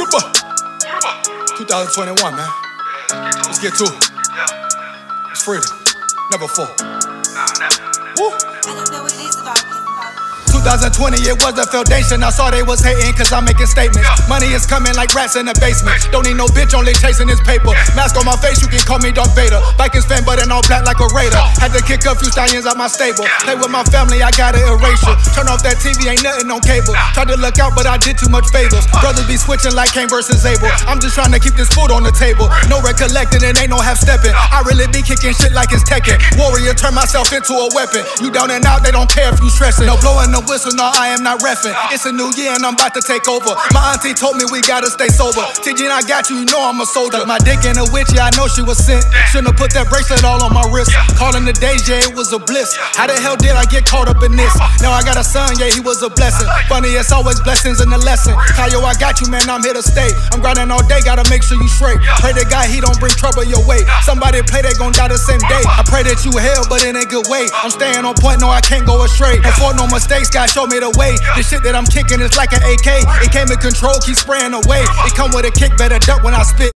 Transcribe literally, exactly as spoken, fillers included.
twenty twenty-one, man. Let's get to it. It's freedom. Never fall. Woo. I don't know what it is about me. twenty twenty, it was a foundation. I saw they was hating cause I'm making statements. Money is coming like rats in the basement. Don't need no bitch, only chasing this paper. Mask on my face, you can call me Darth Vader. Vikings fan, but in all black like a raider. Had to kick a few stallions out my stable. Play with my family, I gotta erase you. Turn off that T V, ain't nothing on cable. Tried to look out, but I did too much favors. Brothers be switching like Cain versus Abel. I'm just trying to keep this food on the table. No recollecting, it ain't no half stepping. I really be kicking shit like it's Tekken. Warrior, turn myself into a weapon. You down and out, they don't care if you stressing. No blowing the whistle, no, I am not reffing. It's a new year and I'm about to take over. My auntie told me we gotta stay sober. T G, I got you, you know I'm a soldier. My dick in a witch, yeah, I know she was sent. Shouldn't have put that bracelet all on my wrist. Calling the days, yeah, it was a bliss. How the hell did I get caught up in this? Now I got a son, yeah, he was a blessing. Funny, it's always blessings in the lesson. Kayo, I got you, man, I'm here to stay. I'm grinding all day, gotta make sure you straight. Pray to God he don't bring trouble your way. Somebody play, they gon' die the same day. I pray that you hell, but in a good way. I'm staying on point, no, I can't go astray. Before no mistakes, God show me the way. The shit that I'm kicking is like an A K. It came in control, keep spraying away. It come with a kick, better duck when I spit.